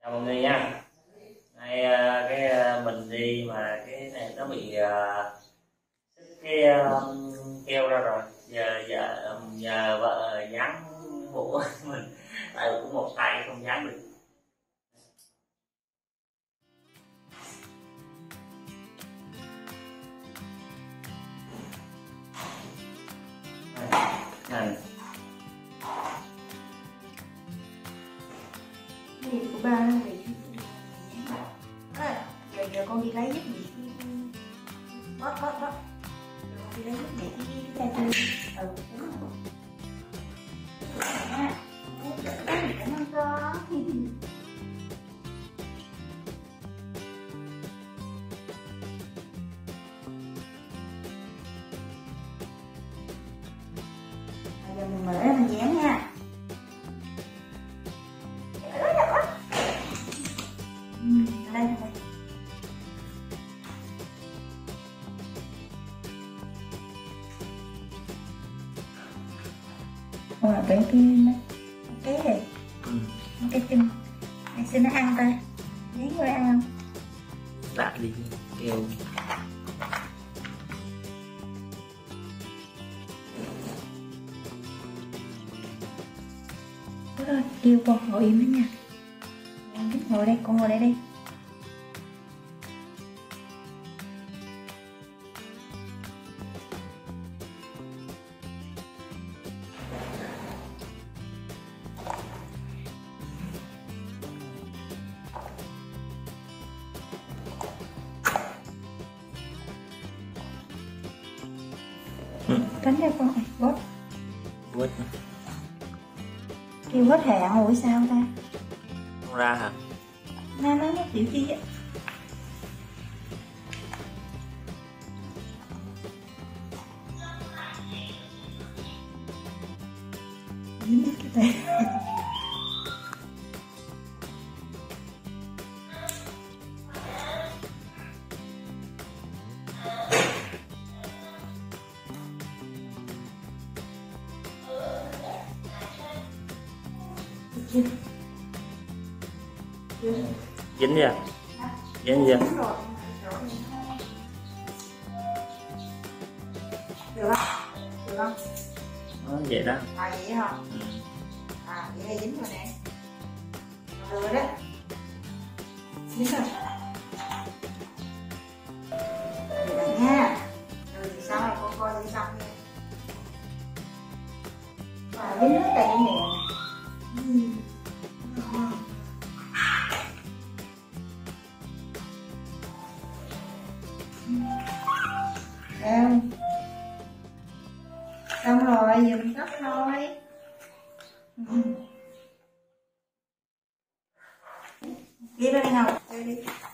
Chào mọi người nha. Nay mình đi mà cái này nó bị cái keo ra rồi. Giờ vợ dán bộ mình, tại cũng một tay không dán được. Này. Gì của ba nó bị giờ con đi lấy giúp gì bớt giờ con đi lấy giúp mẹ cái chai chưa đúng rồi nha cảm ơn con. Giờ mình mở ra mình dán nha. Đây đây. Cái này cái chân anh xin nó ăn coi dán vô ăn không Đã đi keo. kêu con ngồi im đó nha. Ngồi đây, con ngồi đây đi. Cánh cho con này, Bớt kêu hết hạn rồi sao ta? không ra hả? Nó chịu chi á. Dính hết cái tay. Dính chưa? Dính chưa? Được không? Được không? Vậy đó. Vậy không? Vậy là dính rồi nè. Rồi đó. Dính rồi. Vậy nha. Rồi thì sau này con coi đi xong nha. Dính nước tay nè. Xong rồi, giờ mình cất thôi. Đi ra đây nào, đi đi.